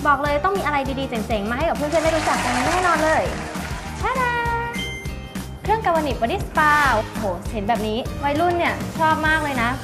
บอกเลยต้องมีอะไรดีๆเจ๋งๆมาให้กับเพื่อนๆได้รู้จักกันแน่นอนเลยชาดาเครื่องกาวนิกบอดี้สปาโอ้โหเห็นแบบนี้วัยรุ่นเนี่ยชอบมากเลยนะ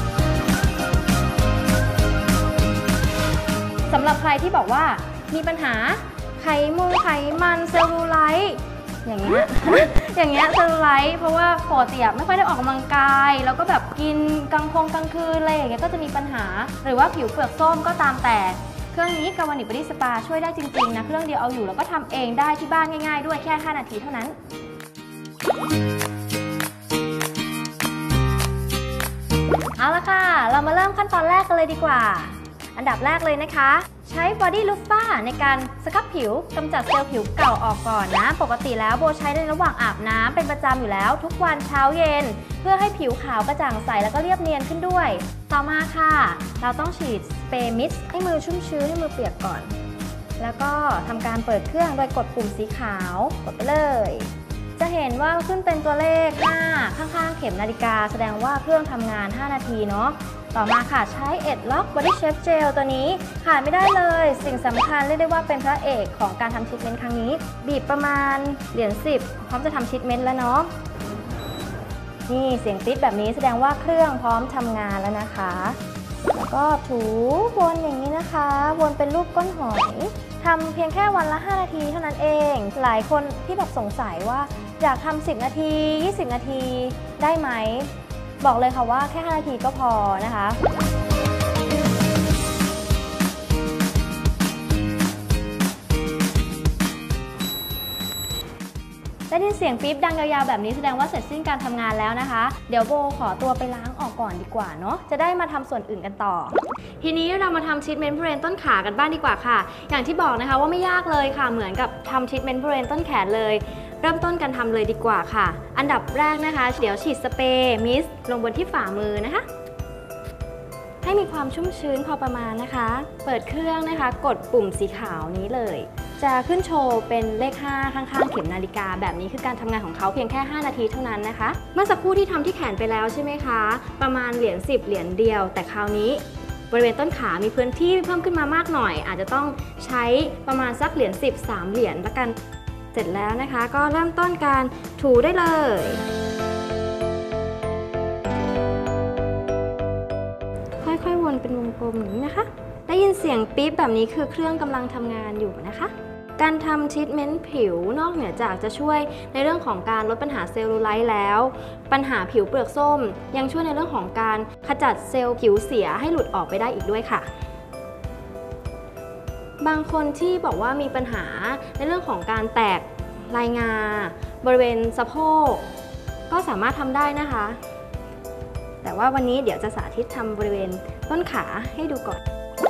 สำหรับใครที่บอกว่ามีปัญหาไขมันเซลลูไลท์อย่างเงี้ยเซลลูไลท์เพราะว่าปกติไม่ค่อยได้ออกกำลังกายแล้วก็แบบกินกลางคืนอะไรอย่างเงี้ยก็จะมีปัญหาหรือว่าผิวเปลือกส้มก็ตามแต่เครื่องนี้กาวนิกบอดี้สปาช่วยได้จริงๆนะเครื่องเดียวเอาอยู่แล้วก็ทำเองได้ที่บ้านง่ายๆด้วยแค่5 นาทีเท่านั้นเอาละค่ะเรามาเริ่มขั้นตอนแรกกันเลยดีกว่าอันดับแรกเลยนะคะใช้ Body Loofah ในการสครับผิวกำจัดเซลล์ผิวเก่าออกก่อนนะปกติแล้วโบใช้ในระหว่างอาบน้ำเป็นประจำอยู่แล้วทุกวันเช้าเย็นเพื่อให้ผิวขาวกระจ่างใสแล้วก็เรียบเนียนขึ้นด้วยต่อมาค่ะเราต้องฉีดสเปรย์มิสต์ให้มือชุ่มชื้นให้มือเปียกก่อนแล้วก็ทำการเปิดเครื่องโดยกดปุ่มสีขาวกดไปเลยจะเห็นว่าขึ้นเป็นตัวเลข5ข้างๆเข็มนาฬิกาแสดงว่าเครื่องทำงาน5 นาทีเนาะต่อมาค่ะใช้เอ็ดล็อกบอดี้เชฟเจลตัวนี้ขาดไม่ได้เลยสิ่งสำคัญเรียกได้ว่าเป็นพระเอกของการทำทรีทเมนต์ครั้งนี้บีบประมาณเหรียญ10พร้อมจะทำทรีทเมนต์แล้วเนาะนี่เสียงติ๊ดแบบนี้แสดงว่าเครื่องพร้อมทำงานแล้วนะคะแล้วก็ถูวนอย่างนี้นะคะวนเป็นรูปก้นหอยทำเพียงแค่วันละ5 นาทีเท่านั้นเองหลายคนที่แบบสงสัยว่าอยากทำ10 นาที20 นาทีได้ไหมบอกเลยค่ะว่าแค่5 นาทีก็พอนะคะได้ยินเสียงปี๊บดังยาวๆแบบนี้แสดงว่าเสร็จสิ้นการทำงานแล้วนะคะเดี๋ยวโบขอตัวไปล้างออกก่อนดีกว่าเนาะจะได้มาทำส่วนอื่นกันต่อทีนี้เรามาทำทรีทเมนต์บริเวณต้นขากันบ้างดีกว่าค่ะอย่างที่บอกนะคะว่าไม่ยากเลยค่ะเหมือนกับทำทรีทเมนต์บริเวณต้นแขนเลยเริ่มต้นกันทำเลยดีกว่าค่ะอันดับแรกนะคะเดี๋ยวฉีดสเปรย์มิสต์ลงบนที่ฝ่ามือนะคะให้มีความชุ่มชื้นพอประมาณนะคะเปิดเครื่องนะคะกดปุ่มสีขาวนี้เลยจะขึ้นโชว์เป็นเลข5ข้างๆเข็มนาฬิกาแบบนี้คือการทำงานของเขาเพียงแค่5 นาทีเท่านั้นนะคะเมื่อสักครู่ที่ทำที่แขนไปแล้วใช่ไหมคะประมาณเหรียญ10เหรียญเดียวแต่คราวนี้บริเวณต้นขามีพื้นที่เพิ่มขึ้นมามากหน่อยอาจจะต้องใช้ประมาณสักเหรียญ10 3 เหรียญละกันเสร็จแล้วนะคะก็เริ่มต้นการถูได้เลยค่อยๆวนเป็นวงกลมอย่างนี้นะคะได้ยินเสียงปี๊บแบบนี้คือเครื่องกำลังทำงานอยู่นะคะการทำทรีทเมนต์ผิวนอกเหนือจากจะช่วยในเรื่องของการลดปัญหาเซลลูไลท์แล้วปัญหาผิวเปลือกส้มยังช่วยในเรื่องของการขจัดเซลล์ผิวเสียให้หลุดออกไปได้อีกด้วยค่ะบางคนที่บอกว่ามีปัญหาในเรื่องของการแตกลายงาบริเวณสะโพกก็สามารถทำได้นะคะแต่ว่าวันนี้เดี๋ยวจะสาธิตทำบริเวณต้นขาให้ดูก่อน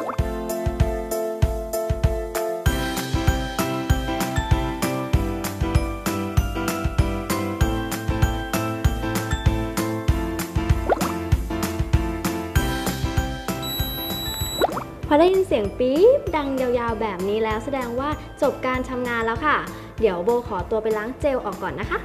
พอได้ยินเสียงปี๊บดังยาวๆแบบนี้แล้วแสดงว่าจบการทำงานแล้วค่ะเดี๋ยวโบขอตัวไปล้างเจลออกก่อนนะคะ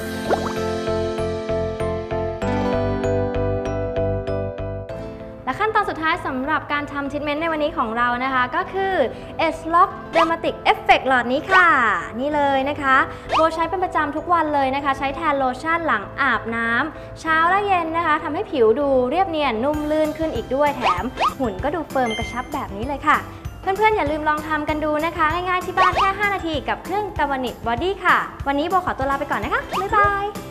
และขั้นตอนสุดท้ายสำหรับการทำทรีทเมนต์ในวันนี้ของเรานะคะก็คือ Edge Lock Dermatic Effect หลอดนี้ค่ะนี่เลยนะคะโบใช้เป็นประจำทุกวันเลยนะคะใช้แทนโลชั่นหลังอาบน้ำเช้าและเย็นนะคะทำให้ผิวดูเรียบเนียนนุ่มลื่นขึ้นอีกด้วยแถมหุ่นก็ดูเฟิร์มกระชับแบบนี้เลยค่ะเพื่อนๆอย่าลืมลองทำกันดูนะคะง่ายๆที่บ้านแค่5 นาทีกับเครื่องกาวนิกบอดี้ค่ะวันนี้โบขอตัวลาไปก่อนนะคะบ๊ายบาย